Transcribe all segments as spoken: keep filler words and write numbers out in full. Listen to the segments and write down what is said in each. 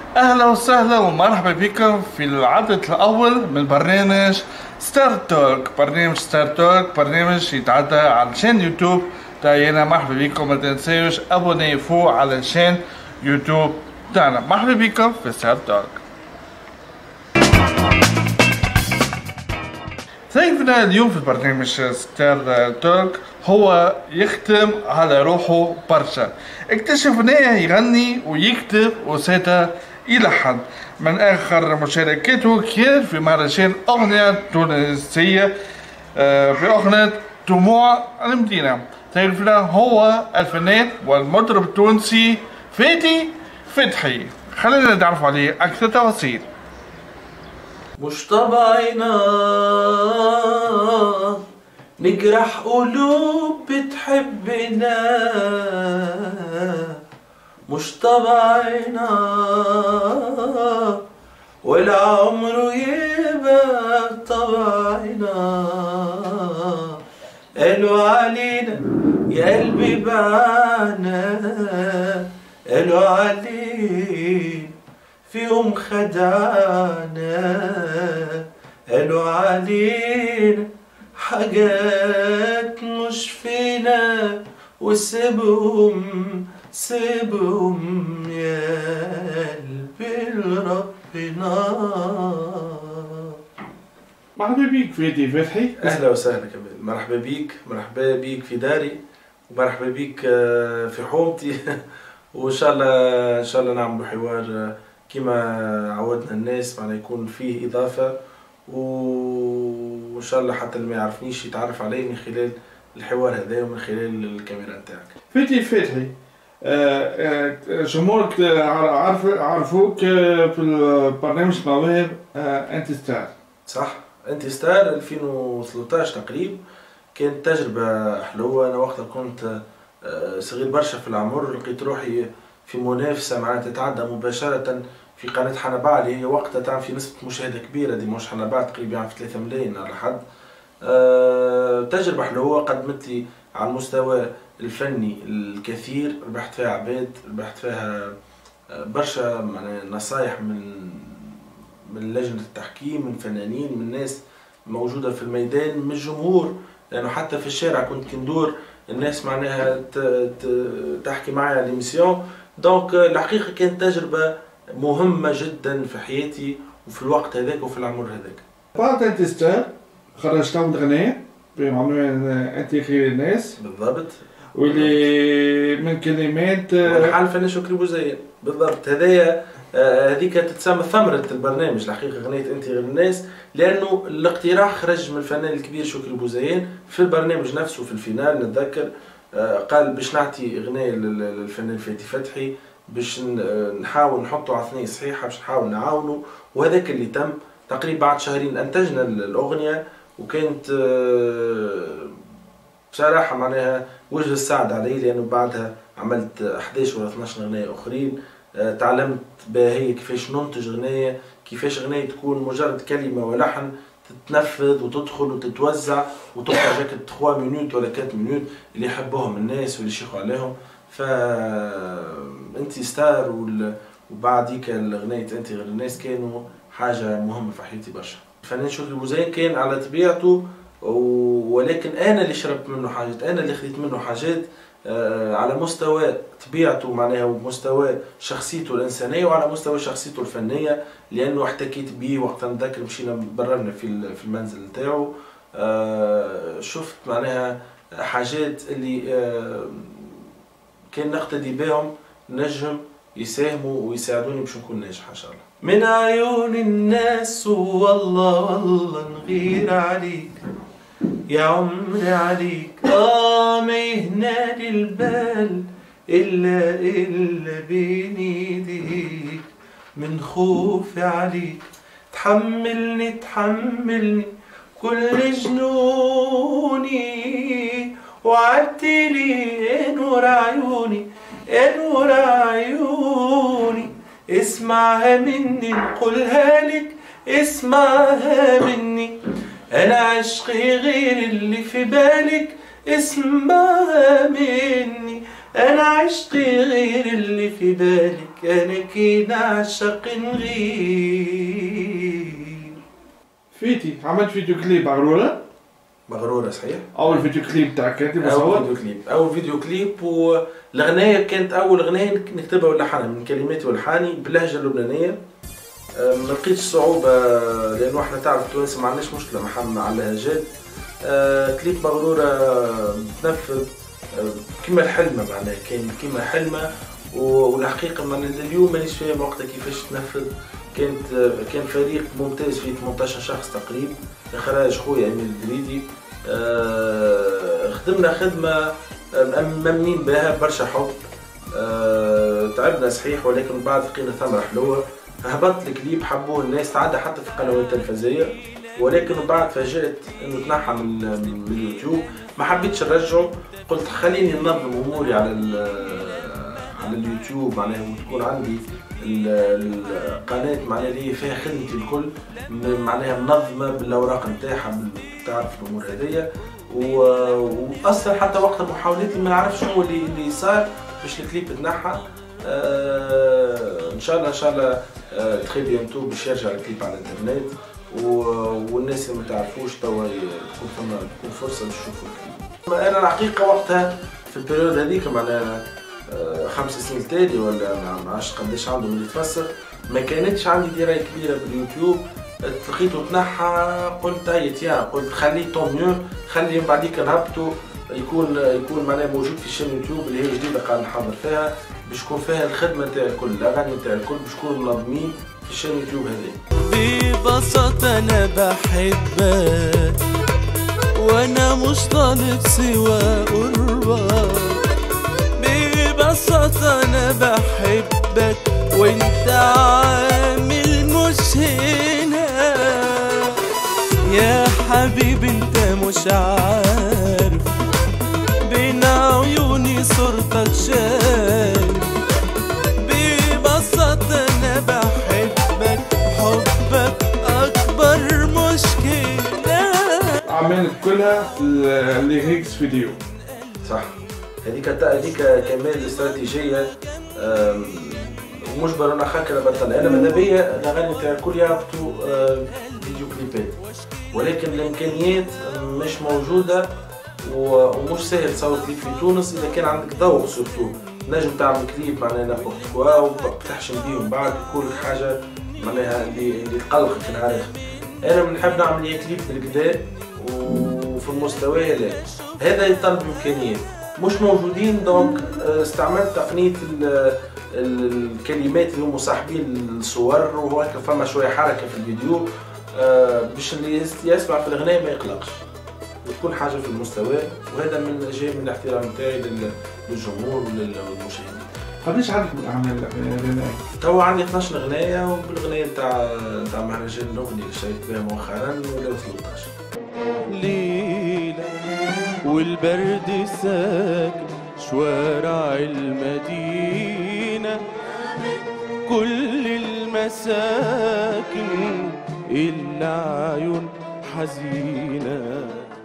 أهلا وسهلا ومرحبا بكم في العدد الأول من برنامج ستار توك. برنامج ستار توك برنامج يتعدى على شان يوتيوب تاعنا. مرحبا بكم، ما تنساوش أبوني فوق على شان يوتيوب تاعنا. مرحبا بكم في ستار توك. ضيفنا اليوم في برنامج ستار توك هو يختم على روحه برشا. اكتشفناه يغني ويكتب وساتا يلحن. من اخر مشاركاته كان في مهرجان اغنية تونسية في اغنية دموع المدينة. ضيفنا هو الفنان والمطرب التونسي فادي فتحي. خلينا نتعرف عليه اكثر تفاصيل. مش طبعنا نجرح قلوب بتحبنا، مش طبعنا ولا عمره يبقى طبعنا. قالوا علينا يا قلبي بعنا، قالوا علينا في يوم خدعنا، قالوا علينا حاجات مش فينا، وسيبهم سيبهم يا قلبي لربنا. مرحبا بيك فادي فتحي. اهلا وسهلا كمال، مرحبا بيك، مرحبا بيك في داري، ومرحبا بيك في حومتي. وان شاء الله ان شاء الله نعملوا حوار كما عودنا الناس، معناه يكون فيه إضافة، وإن شاء الله حتى اللي ما يعرفنيش يتعرف علي من خلال الحوار هذا ومن خلال الكاميرا نتاعك. فادي فتحي، جمهورك عارف عرفوك في البرنامج مواهب أنت ستار. صح، أنت ستار ألفين وثلاثطاش تقريبا. كانت تجربة حلوة. أنا وقتها كنت صغير برشا في العمر، لقيت روحي في منافسة معناتها تتعدى مباشرة في قناة حنبعلي. هي وقتها تعمل في نسبة مشاهدة كبيرة، دي مش حنبعل تقريبا يعني في ثلاثة ملايين على حد. أه تجربة حلوة قدمت لي على المستوى الفني الكثير، ربحت فيها عباد، ربحت فيها برشا معناها نصايح من من لجنة التحكيم، من فنانين، من ناس موجودة في الميدان، من الجمهور، لأنه يعني حتى في الشارع كنت كندور الناس معناها تحكي معايا ليميسيون. دونك الحقيقة كانت تجربة مهمة جدا في حياتي وفي الوقت هذاك وفي العمر هذاك. بعد أنت ستار خرجت أول غناء بعنوان أنت خير الناس. بالضبط. واللي من كلمات والحال فنان شكري بوزين. بالضبط. هذايا هذيك تتسمى ثمرة البرنامج الحقيقة، غنية أنت غير الناس، لأنه الاقتراح خرج من الفنان الكبير شكري بوزين في البرنامج نفسه. في الفينال نتذكر قال باش نعطي غناية للفنان فادي فتحي، باش نحاول نحطه على ثنية صحيحة، باش نحاول نعاونه، وهذاك اللي تم. تقريبا بعد شهرين أنتجنا الأغنية، وكانت بصراحة معناها وجه السعد علي، لأنه بعدها عملت أحد عشر ولا اثناش غناية أخرين. تعلمت باهي كيفاش ننتج غناية، كيفاش غناية تكون مجرد كلمة ولحن تتنفذ وتدخل وتتوزع وتخرج هكا ثلاثة مينوت ولا أربعة مينوت اللي يحبوهم الناس واللي يشيخوا عليهم. فأنت ستار وبعديك الغناية أنت غير الناس كانوا حاجة مهمة في حياتي برشا. الفنان شكري بوزين كان على طبيعته، ولكن أنا اللي شربت منه حاجات، أنا اللي خذيت منه حاجات على مستوى طبيعته معناها، ومستوى شخصيته الإنسانية، وعلى مستوى شخصيته الفنية، لأنه احتكيت به وقت نتذكر مشينا بررنا في في المنزل نتاعو. شفت معناها حاجات اللي كان نقتدي بهم نجم يساهموا ويساعدوني باش نكون ناجح إن شاء الله. من عيون الناس والله والله نغير عليك يا عمري عليك، آه ما يهنالي البال إلا إلا بين إيديك، من خوفي عليك تحملني تحملني كل جنوني، وعدتلي يا نور عيوني يا نور عيوني، اسمعها مني نقولها لك اسمعها مني، أنا عشقي غير اللي في بالك اسمعها مني، أنا عشقي غير اللي في بالك أنا كي نعشق نغير. فيتي عملت فيديو كليب مغرورة؟ مغرورة صحيح. أول فيديو كليب تاعك أنت مصور؟ أول فيديو كليب، أول فيديو كليب والأغنية كانت أول أغنية نكتبها ولحنها من كلماتي والحاني باللهجة اللبنانية. ما لقيتش صعوبة لأنه احنا تعرف التوانسة ما عندناش مشكلة مع اللهجات. كليب مغرورة تنفذ كيما الحلمة معناها، كان كيما حلمة والحقيقة معناها اليوم مانيش فاهم وقتها كيفاش تنفذ. كانت كان فريق ممتاز فيه ثمانية عشر شخص تقريبا، إخراج خويا أمير الدريدي. أه خدمنا خدمة ممنين بها برشا حب. أه تعبنا صحيح ولكن بعد لقينا ثمرة حلوة. هبطت الكليب حبوه الناس، تعدى حتى في القنوات التلفزيونية، ولكن بعد فاجأت انه تنحى من, من اليوتيوب. ما حبيتش نرجعه، قلت خليني ننظم اموري على على اليوتيوب معناها وتكون عندي القناة معناها اللي فيها خدمتي الكل معناها منظمة بالاوراق نتاعها، تعرف الامور هذيا. واصلا حتى وقت محاولتي ما نعرفش شنو اللي اللي صار باش الكليب تنحى. آه ان شاء الله ان شاء الله آه تخي بيانتو باش يرجع الكليب على الانترنت، والناس اللي ما تعرفوش توا تكون فما تكون فرصه باش يشوفوا الكليب. انا الحقيقه وقتها في البريود هذيك معناها آه خمس سنين تالي ولا ما عرفتش قداش عندهم اللي تفسر، ما كانتش عندي درايه كبيره باليوتيوب. لقيته تنحى قلت هيا تيا قلت خليه طون ميو، خلي من بعديك نهبطوا يكون يكون معناها موجود في الشين يوتيوب اللي هي جديده قاعد نحضر فيها باش يكون فيها الخدمه نتاع الكل، الاغاني نتاع الكل باش يكونوا منظمين في الشين يوتيوب هذا. ببساطه انا بحبك وانا مش طالب سوى قربك. ببساطه انا بحبك وانت عامل مش هنا يا حبيبي، انت مش عارف بين عيوني صورتك شايف. ببساطة انا بحبك، حبك اكبر مشكلة. عملت كلها الليريكس فيديو صح. هذيك هذيك كمان استراتيجية ومجبر انا خاكر بطل. انا ماذا بيا الاغاني تاع الكل يهبطوا فيديو كليبات، ولكن الامكانيات مش موجودة ومش سهل تصور كليب في تونس اذا كان عندك ذوق. سورتو نجم تعمل كليب معناها نابورت كوا وتحشم بيه ومن بعد يكون لك حاجه معناها اللي اللي تقلقك نهار اخر. انا بنحب نعمل لي كليب بالكدا وفي المستوى هذا هذا يطلب امكانيات مش موجودين. دونك استعملت تقنيه الكلمات اللي هم صاحبين الصور وهكا فما شويه حركه في الفيديو باش اللي يسمع في الاغنيه ما يقلقش وتكون حاجه في المستوى. وهذا من جاي من الاحترام نتاعي للجمهور والمشاهدين. قداش عندك من اعمال غنائيه؟ توا عندي اثناش اغنيه وبالاغنيه نتاع نتاع مهرجان الاغنيه اللي شاركت بها مؤخرا ولاو ثلاثطاش. ليله والبرد ساكن شوارع المدينه، كل المساكن إلا عيون حزينة.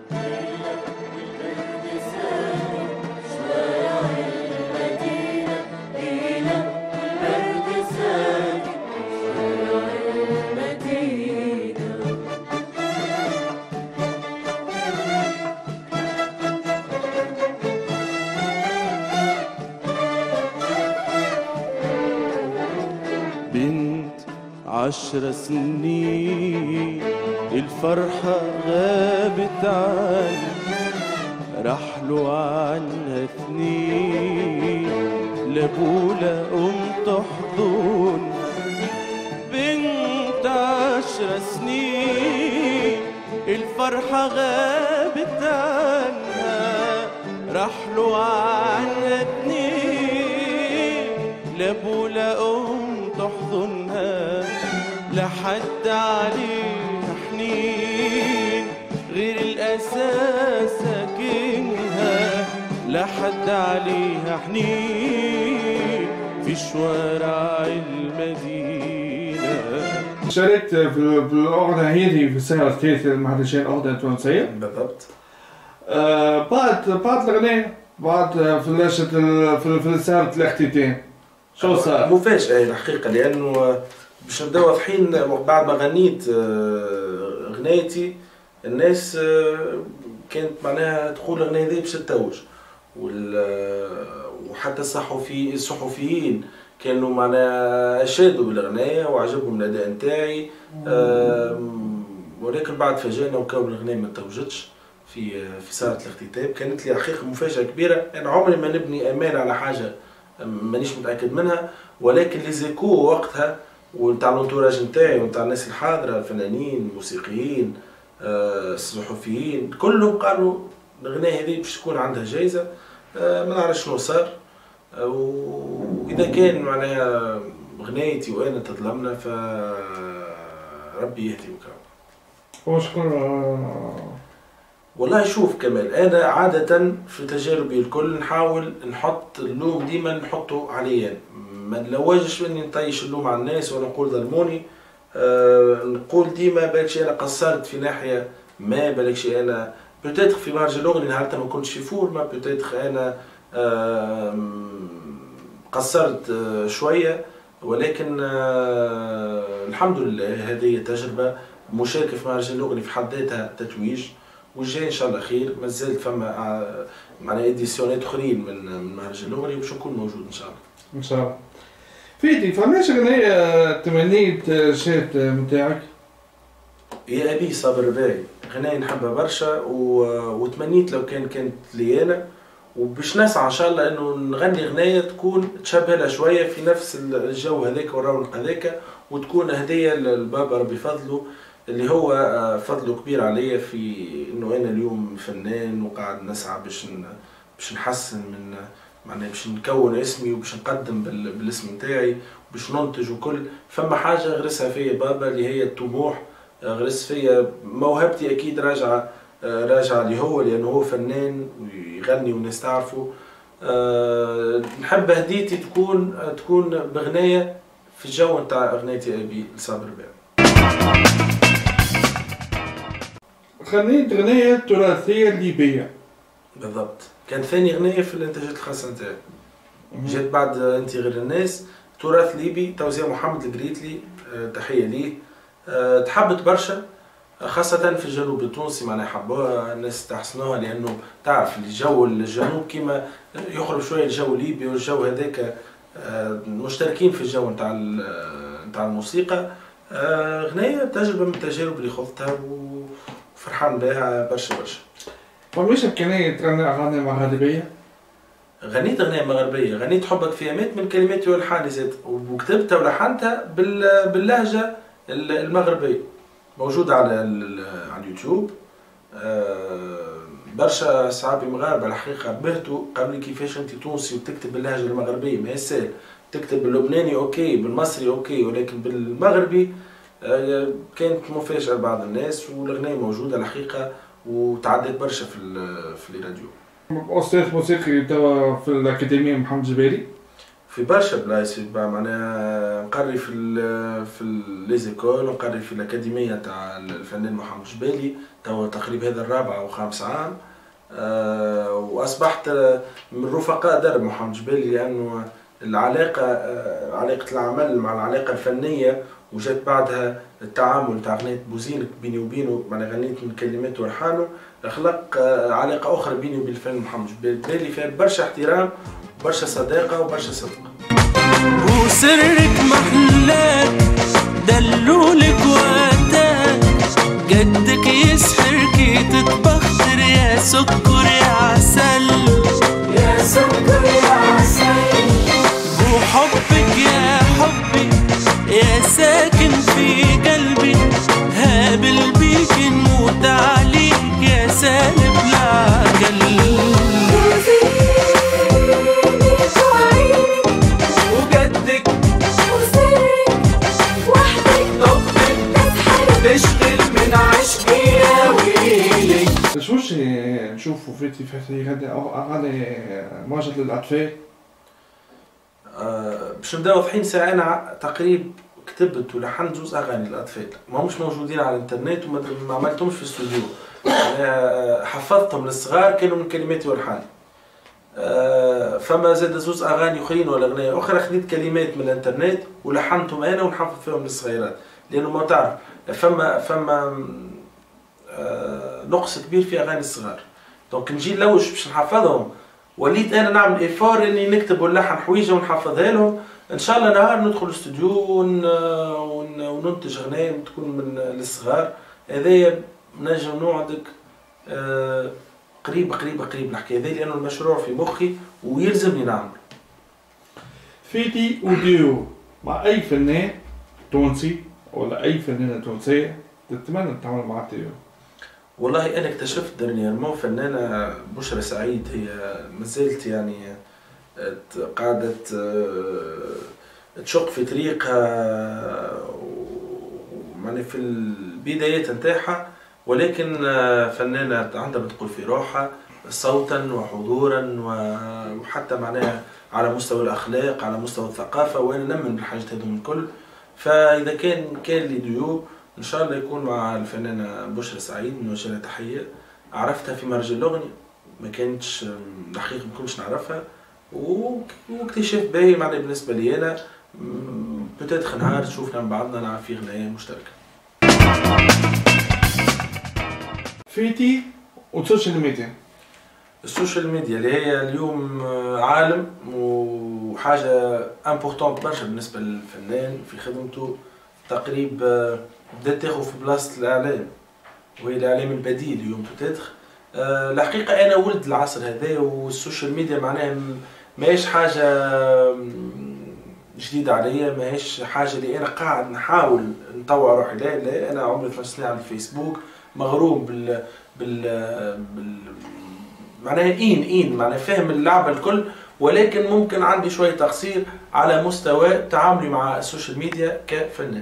عشر سنين الفرحة غابت عني، رحلوا عنها اثنين لابولا أم تحضن. بنت عشر سنين الفرحة غابت عنها، رحلوا عنها اثنين لابولا أم تحضنها. لحد عليها حنين غير الأساس ساكنها، لحد عليها حنين في شوارع المدينة. شاركت في الأغنية هذه في السنة الثالثة لمهرجان الأغنية التونسية. بالضبط. آه بعد بعد الأغنية بعد فلاشة في في سهرة الاختتام شو صار؟ مفاجأة الحقيقة، لأنه باش نبداو واضحين بعد ما غنيت غنايتي الناس كانت معناها تقول الغناية هذه باش تتوج، وحتى الصحفي الصحفيين كانوا معناها اشادوا بالغناية وعجبهم الاداء نتاعي، ولكن بعد فاجأنا وكون الغناية ما توجتش في في سهرة الاختتام. كانت لي حقيقة مفاجأة كبيرة. أنا عمري ما نبني آمال على حاجة مانيش متأكد منها، ولكن لي زيكو وقتها ونتاع الانتوراج نتاعي ونتاع الناس الحاضرة، الفنانين، الموسيقيين، الصحفيين، كلهم قالوا الغناية هذه باش تكون عندها جايزة. ما نعرفش شنو صار، وإذا كان معناها غنايتي وأنا تظلمنا فربي يهدي وكرم. وشكون؟ والله شوف كمال، انا عاده في تجاربي الكل نحاول نحط اللوم ديما نحطه عليا، ما نلوجش اني نطيش اللوم على الناس ونقول ظلموني. أه نقول ديما بالكش انا قصرت في ناحيه ما، بالكش انا بوتيتر في مارج الاغنيه نهارتها ما كنتش في فورما، بوتيتر انا أه قصرت أه شويه، ولكن أه الحمد لله هذه تجربه. مشاركه في مهرجان الاغنيه في حد ذاتها تتويج، والجاي ان شاء الله خير. مازالت فما معناها اديسيونات اخرين من من مهرجان الاغنيه باش نكون موجود ان شاء الله. ان شاء الله. فيدي فماش غنية تمنيت شات نتاعك؟ يا ابي صابر الرباعي، غناية نحبها برشا و... وتمنيت لو كان كانت لي انا، وباش نسعى ان شاء الله انه نغني غناية تكون تشبه لها شويه في نفس الجو هذاك والرونق هذاك، وتكون هديه للبابا ربي فضله اللي هو فضله كبير عليا في انه انا اليوم فنان وقاعد نسعى باش باش نحسن من معناها باش نكون اسمي وباش نقدم بالاسم نتاعي وباش ننتج وكل. فما حاجه غرسها فيا بابا اللي هي الطموح، غرس فيا موهبتي اكيد راجعه راجعه لي هو، لانه هو فنان ويغني والناس تعرفه. أه نحب هديتي تكون تكون بغنايه في الجو نتاع اغنيتي ابي لصابر الرباعي. غنيت غنية تراثية ليبية. بالضبط، كانت ثاني غنية في الانتاجات الخاصة نتاعي. جات بعد انت غير الناس، تراث ليبي، توزيع محمد القريتلي، أه تحية ليه. أه تحبت برشا خاصة في الجنوب التونسي، معناها حبوها الناس استحسنوها، لأنه تعرف الجو الجنوب كيما يخرج شوية الجو الليبي والجو هذاك، أه مشتركين في الجو نتاع نتاع الموسيقى. أه غنية تجربة من التجارب اللي خذتها وفرحان بها برشا برشا. فماش إمكانية تغني أغاني مغربية؟ غنيت أغنية مغربية، غنيت حبك في أمات من كلماتي والحاني زاد، وكتبتها ولحنتها باللهجة المغربية، موجودة على على اليوتيوب. أه برشا صحابي مغاربة الحقيقة بهتوا قالوا لي كيفاش أنت تونسي وتكتب باللهجة المغربية، ما هي سهل، تكتب باللبناني أوكي، بالمصري أوكي، ولكن بالمغربي أه كانت مفاجأة لبعض الناس، والأغنية موجودة الحقيقة وتعدت برشا في في الراديو. أستاذ موسيقي توا في الأكاديمية محمد جبالي؟ في برشا بلايص، معناها نقري في ال في ليزيكول، نقري في الأكاديمية تاع الفنان محمد جبالي توا تقريبا هذا الرابع أو خامس عام. أه وأصبحت من رفقاء درب محمد جبالي، لأنه العلاقة أه علاقة العمل مع العلاقة الفنية، وجات بعدها التعامل تاع غنية بوزينك بيني وبينه، معناها غنيت من كلماته والحانه، خلق أه علاقة أخرى بيني وبين الفنان محمد جبالي فيها برشا احترام برشا صداقة وبرشا صدق. وسرك محلاك دلولك واتاك، جدك يسحركي تتبختر يا سكر يا عسل، يا سكر يا عسل، وحبك يا حبي يا ساكن في قلبي، هابل بيك نموت عليك يا سالب العقل. باش واش نشوفوا فيتي فاتي هذا أغاني موجهة للأطفال؟ أه باش نبداو واضحين ساعة، أنا تقريبا كتبت ولحنت زوز أغاني للأطفال، ماهمش موجودين على الإنترنت وما عملتهمش في الاستوديو، أه حفظتهم للصغار كانوا من كلماتي والحاني. آه فما زاد زوز اغاني اخرين ولا اغنيه اخرى خديت كلمات من الانترنت ولحنتهم انا ونحفظ فيهم للصغيرات، لانه ما تعرف فما فما آه نقص كبير في اغاني الصغار. دونك نجي نلوج باش نحفظهم، وليت انا نعمل ايفور اني نكتب ونلحن حويجه ونحفظها لهم. ان شاء الله نهار ندخل الاستوديو وننتج اغنيه تكون من للصغار. هذايا نجم نوعدك آه قريب قريب قريب الحكايه هذه، لانه المشروع في مخي ويلزمني نعمل. فيتي وديو مع اي فنان تونسي ولا اي فنانه تونسيه تتمنى تعمل معها ديو؟ والله انا اكتشفت درنييرمون فنانه بشرى سعيد، هي مازالت يعني قاعده تشق في طريقها يعني في البدايات نتاعها، ولكن فنانه عندها ما تقول في روحها صوتا وحضورا وحتى معناها على مستوى الاخلاق على مستوى الثقافه، وانا نؤمن بالحاجات هذوم الكل. فاذا كان كان لي ديو ان شاء الله يكون مع الفنانه بشرى سعيد، نوجه لها تحيه. عرفتها في مهرجان الاغنيه، ما كانتش الحقيقه ما كنتش نعرفها، واكتشاف باهي معناها بالنسبه لي انا. بتاتخ نهار تشوفنا من بعضنا نلعب في غنايه مشتركه. فيتي والسوشيال ميديا. السوشيال ميديا اللي هي اليوم عالم وحاجه امبورطونت برشا بالنسبه للفنان في خدمته. تقريب بدات تاخذ في بلاصه الاعلام، وهي الاعلام البديل اليوم بتاتخ. أه الحقيقه انا ولد العصر هذا، والسوشيال ميديا معناها ماهيش حاجه جديده عليا، ماهيش حاجه اللي انا قاعد نحاول نطوع روحي. لا لا، انا عمري ثلاث سنين على الفيسبوك، مغروم بال بال, بال... معناها إين إين معناها فاهم اللعبة الكل، ولكن ممكن عندي شوية تقصير على مستوى تعاملي مع السوشيال ميديا كفنان.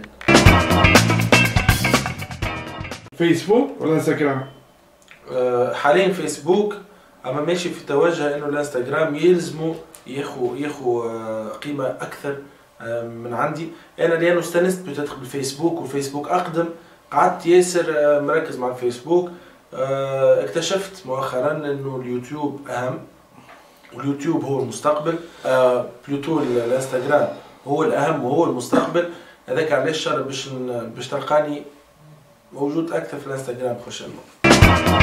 فيسبوك ولا انستغرام؟ أه حاليا فيسبوك، اما ماشي في توجه انه الانستغرام يلزموا ياخو ياخو قيمة اكثر من عندي. انا لانه استانست بتدخل بالفيسبوك، وفيسبوك اقدم قعدت ياسر مركز مع الفيسبوك. اكتشفت مؤخرا انه اليوتيوب اهم، واليوتيوب هو المستقبل. أه بلوتو الانستغرام هو الاهم وهو المستقبل. هذاك علاش شر باش باش تلقاني موجود اكثر في الانستغرام. خش الموضوع.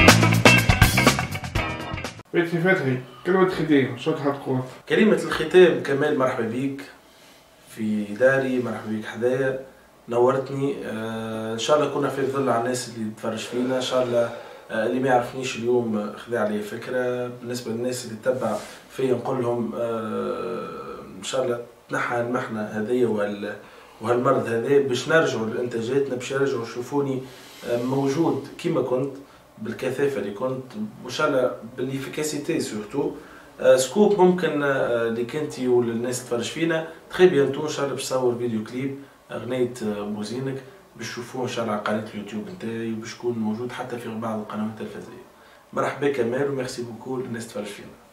فتحي فتحي كلمة ختام شو تحب تقول؟ كلمة الختام كمال، مرحبا بيك في داري، مرحبا بيك حدايا، نورتني. آه ان شاء الله كنا في ظل على الناس اللي تفرج فينا. ان شاء الله آه اللي ما يعرفنيش اليوم خذ عليه فكره. بالنسبه للناس اللي تتبع فيا نقول لهم آه ان شاء الله تنحى المحنه هذه وهال وهالمرض هذا باش نرجعوا لانتاجاتنا، باش يرجعوا يشوفوني آه موجود كيما كنت بالكثافه اللي كنت، وان شاء الله بالافيكاسيتي سورتو. آه سكوب ممكن آه اللي كنتي والناس تفرج فينا تخي بيانتو ان شاء الله باش نصور فيديو كليب اغنية بوزينك باش تشوفوه ان شاء الله على قناة اليوتيوب نتاعي، وباش يكون موجود حتى في بعض القنوات التلفزيونية. مرحبا كمال، وميرسي بوكو للناس تفرج فينا.